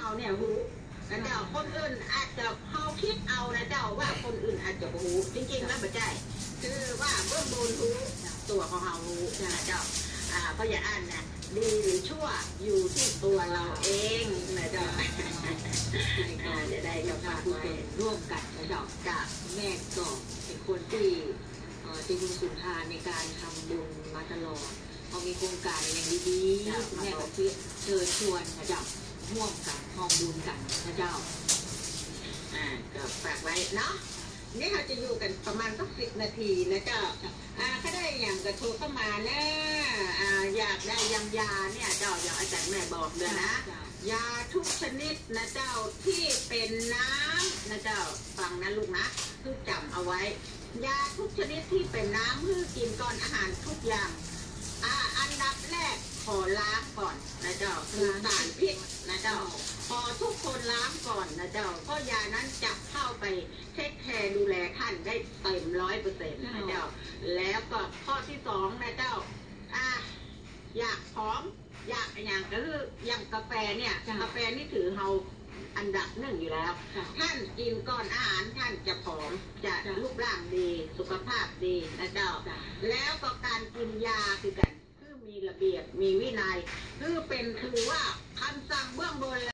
าเนี่ยรู้นะเจ้าคนอื่นอาจจะเขาคิดเอานะเจ้าว่าคนอื่นอาจจะรู้จริงๆแล้วไม่ใช่คือว่าเบื้องบนรู้ตัวของเรารู้นะเจ้าเพราะอย่าอ่านนะดีหรือชั่วอยู่ที่ตัวเราเองนะเจ้าจะได้เราพาคุยร่วมกันนะเจ้าจากแม่ก็เป็นคนที่จะมีสุนทานในการทำบุญมาตลอดพอมีโครงการอย่างดีๆแม่ก็เชิญชวนนะเจ้าร่วมกันทำบุญกันนะเจ้าก็ฝากไว้เนาะนี่เราจะอยู่กันประมาณสัก10 นาทีนะเจ้าถ้าได้อย่างกระโทรเข้ามานะอยากได้ยาเนี่ยเจ้าอย่างอาจารย์แม่บอกเลยนะยาทุกชนิดนะเจ้าที่เป็นน้ำนะเจ้าฟังนะลูกนะคือจำเอาไว้ยาทุกชนิดที่เป็นน้ำคือกินก่อนอาหารทุกอย่างอันดับแรกขอล้างก่อนนะเจ้าคือสารพิษนะเจ้าพอทุกคนล้างก่อนนะเจ้าก็ยานั้นจะเข้าไปเทคแคร์ดูแลท่านได้เต็ม100%นะเจ้าแล้วก็ข้อที่2นะเจ้าอยากผอมอยากอย่างก็คืออย่างกาแฟเนี่ยกาแฟนี่ถือเฮาอันดับ1อยู่แล้วท่านกินก่อนอาหารท่านจะผอมจะรูปร่างดีสุขภาพดีนะเจ้าแล้วก็การกินยาคือกันคือมีระเบียบมีวินัยคือว่าคำสั่งเบื้องบน